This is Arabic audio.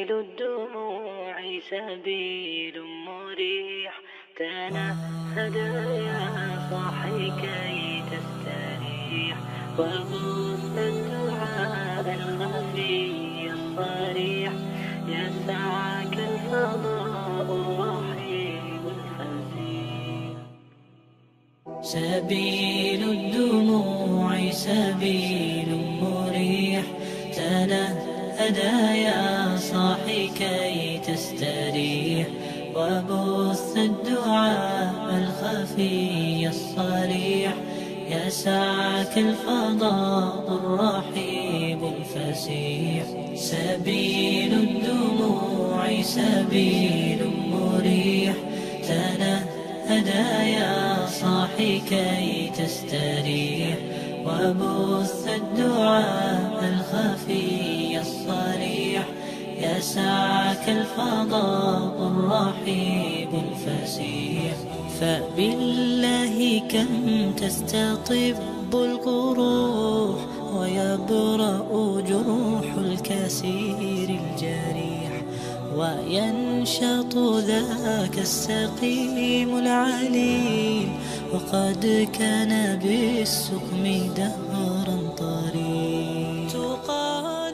سبيل الدموع سبيل مريح، تنهد يا صاحي كي تستريح، وبث الدعاء الخفي الصريح، يسعك الفضاء الرحيم الفسيح. سبيل الدموع سبيل مريح، تنهد يا صاحي كي تستريح، وبث الدعاء الخفي الصريح، يسعك الفضاء الرحيب الفسيح. سبيل الدموع سبيل مريح، تنهد يا صاحي كي تستريح، وبث الدعاء الخفي الصريح، يسعك الفضاء الرحيب الفسيح. فبالله كم تستطب القروح، ويبرأ جروح الكسير الجريح، وينشط ذاك السقيم العليل، وقد كان بالسقم دهرا طريق.